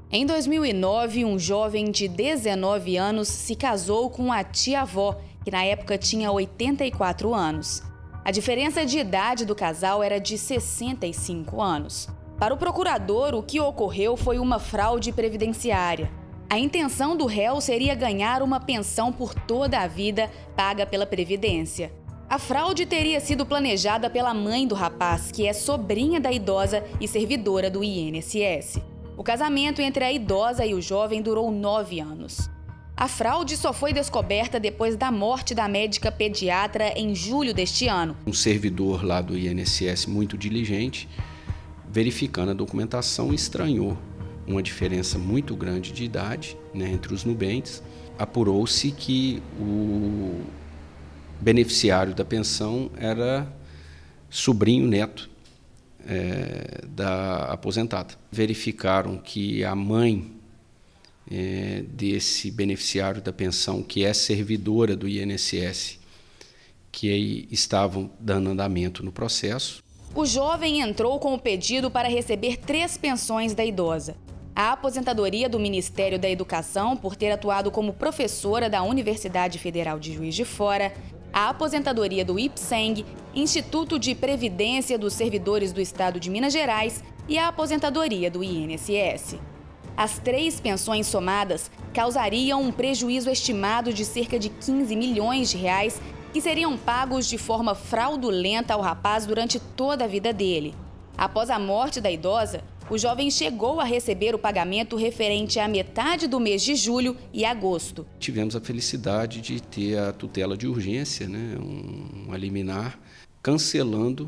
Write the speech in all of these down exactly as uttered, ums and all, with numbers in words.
Em dois mil e nove, um jovem de dezenove anos se casou com a tia-avó, que na época tinha oitenta e quatro anos. A diferença de idade do casal era de sessenta e cinco anos. Para o procurador, o que ocorreu foi uma fraude previdenciária. A intenção do réu seria ganhar uma pensão por toda a vida paga pela Previdência. A fraude teria sido planejada pela mãe do rapaz, que é sobrinha da idosa e servidora do I N S S. O casamento entre a idosa e o jovem durou nove anos. A fraude só foi descoberta depois da morte da médica pediatra em julho deste ano. Um servidor lá do I N S S muito diligente, verificando a documentação, estranhou uma diferença muito grande de idade, né, entre os nubentes. Apurou-se que o beneficiário da pensão era sobrinho neto é, da aposentada. Verificaram que a mãe é, desse beneficiário da pensão, que é servidora do I N S S, que estavam dando andamento no processo. O jovem entrou com o pedido para receber três pensões da idosa: a aposentadoria do Ministério da Educação por ter atuado como professora da Universidade Federal de Juiz de Fora, a aposentadoria do IPSENG, Instituto de Previdência dos Servidores do Estado de Minas Gerais, e a aposentadoria do I N S S. As três pensões somadas causariam um prejuízo estimado de cerca de quinze milhões de reais, que seriam pagos de forma fraudulenta ao rapaz durante toda a vida dele. Após a morte da idosa, o jovem chegou a receber o pagamento referente à metade do mês de julho e agosto. Tivemos a felicidade de ter a tutela de urgência, né, um, um liminar, cancelando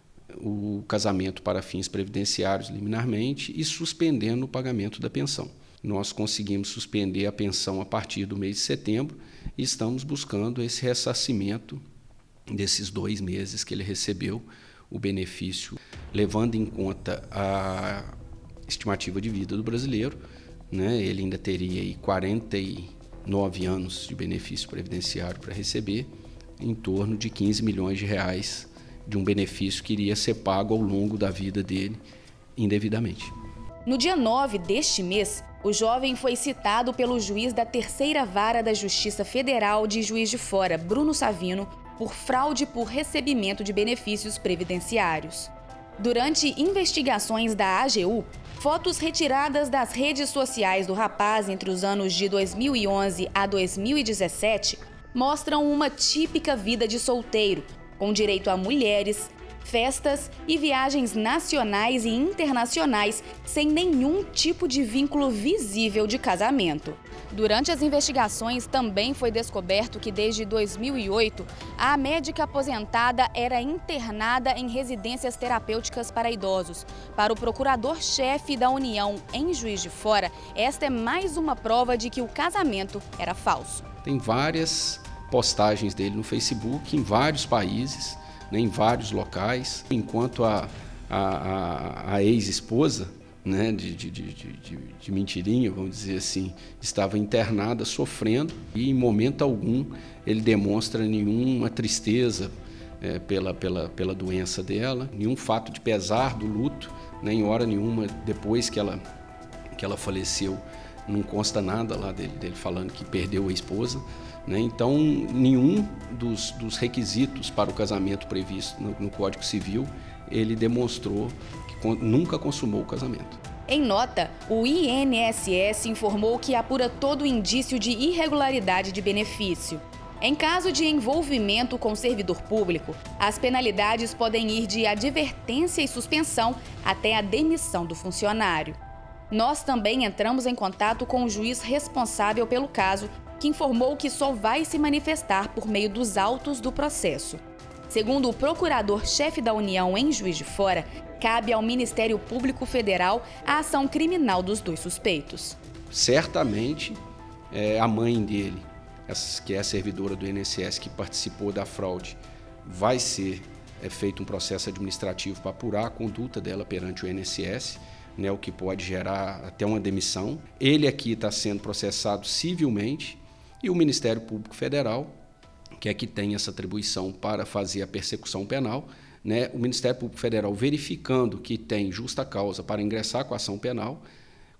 o casamento para fins previdenciários liminarmente e suspendendo o pagamento da pensão. Nós conseguimos suspender a pensão a partir do mês de setembro e estamos buscando esse ressarcimento desses dois meses que ele recebeu o benefício, levando em conta a estimativa de vida do brasileiro, né? Ele ainda teria aí quarenta e nove anos de benefício previdenciário para receber, em torno de quinze milhões de reais de um benefício que iria ser pago ao longo da vida dele indevidamente. No dia nove deste mês, o jovem foi citado pelo juiz da Terceira Vara da Justiça Federal de Juiz de Fora, Bruno Savino, por fraude por recebimento de benefícios previdenciários. Durante investigações da A G U, fotos retiradas das redes sociais do rapaz entre os anos de dois mil e onze a dois mil e dezessete mostram uma típica vida de solteiro, com direito a mulheres, festas e viagens nacionais e internacionais sem nenhum tipo de vínculo visível de casamento. Durante as investigações, também foi descoberto que desde dois mil e oito, a médica aposentada era internada em residências terapêuticas para idosos. Para o procurador-chefe da União em Juiz de Fora, esta é mais uma prova de que o casamento era falso. Tem várias postagens dele no Facebook em vários países, né, em vários locais, enquanto a, a, a, a ex-esposa, né, de, de, de, de, de mentirinha, vamos dizer assim, estava internada, sofrendo, e em momento algum ele demonstra nenhuma tristeza é, pela, pela, pela doença dela, nenhum fato de pesar do luto, nem hora nenhuma depois que ela, que ela faleceu, não consta nada lá dele, dele falando que perdeu a esposa, né? Então, nenhum dos, dos requisitos para o casamento previsto no, no Código Civil, ele demonstrou que con, nunca consumou o casamento. Em nota, o I N S S informou que apura todo indício de irregularidade de benefício. Em caso de envolvimento com servidor público, as penalidades podem ir de advertência e suspensão até a demissão do funcionário. Nós também entramos em contato com o juiz responsável pelo caso, que informou que só vai se manifestar por meio dos autos do processo. Segundo o procurador-chefe da União em Juiz de Fora, cabe ao Ministério Público Federal a ação criminal dos dois suspeitos. Certamente, é, a mãe dele, que é a servidora do I N S S que participou da fraude, vai ser é, feito um processo administrativo para apurar a conduta dela perante o I N S S, né, o que pode gerar até uma demissão. Ele aqui está sendo processado civilmente e o Ministério Público Federal, que é que tem essa atribuição para fazer a persecução penal, né, o Ministério Público Federal verificando que tem justa causa para ingressar com a ação penal,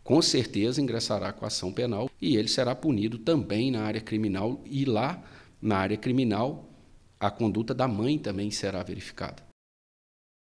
com certeza ingressará com ação penal e ele será punido também na área criminal, e lá na área criminal a conduta da mãe também será verificada.